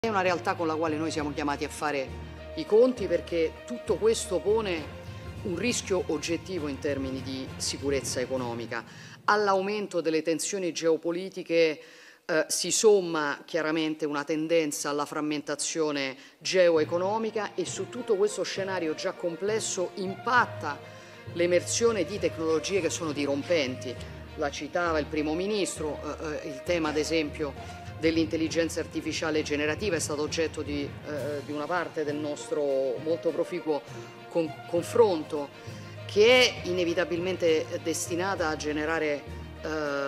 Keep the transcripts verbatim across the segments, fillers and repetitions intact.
È una realtà con la quale noi siamo chiamati a fare i conti, perché tutto questo pone un rischio oggettivo in termini di sicurezza economica. All'aumento delle tensioni geopolitiche eh, si somma chiaramente una tendenza alla frammentazione geoeconomica e su tutto questo scenario già complesso impatta l'emersione di tecnologie che sono dirompenti. La citava il Primo Ministro, eh, il tema ad esempio dell'intelligenza artificiale generativa è stato oggetto di, eh, di una parte del nostro molto proficuo con confronto, che è inevitabilmente destinata a generare, eh,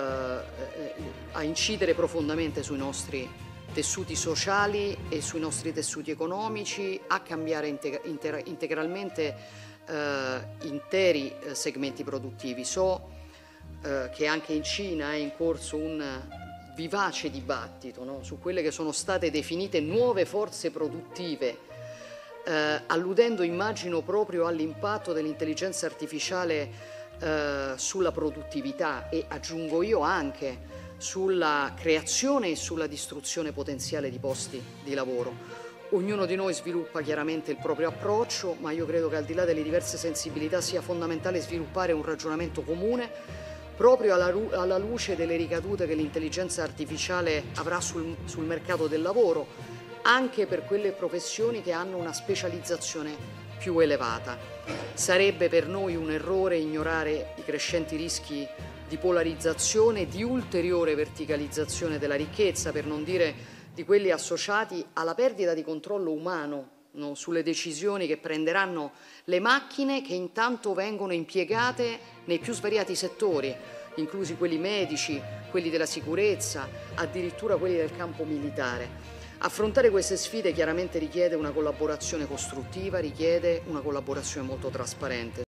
a incidere profondamente sui nostri tessuti sociali e sui nostri tessuti economici, a cambiare integ inter integralmente eh, interi eh, segmenti produttivi. So eh, che anche in Cina è in corso un vivace dibattito, no? Su quelle che sono state definite nuove forze produttive, eh, alludendo, immagino, proprio all'impatto dell'intelligenza artificiale eh, sulla produttività e, aggiungo io, anche sulla creazione e sulla distruzione potenziale di posti di lavoro. Ognuno di noi sviluppa chiaramente il proprio approccio, ma io credo che al di là delle diverse sensibilità sia fondamentale sviluppare un ragionamento comune proprio alla, alla luce delle ricadute che l'intelligenza artificiale avrà sul, sul mercato del lavoro, anche per quelle professioni che hanno una specializzazione più elevata. Sarebbe per noi un errore ignorare i crescenti rischi di polarizzazione, di ulteriore verticalizzazione della ricchezza, per non dire di quelli associati alla perdita di controllo umano, no, sulle decisioni che prenderanno le macchine, che intanto vengono impiegate nei più svariati settori, inclusi quelli medici, quelli della sicurezza, addirittura quelli del campo militare. Affrontare queste sfide chiaramente richiede una collaborazione costruttiva, richiede una collaborazione molto trasparente.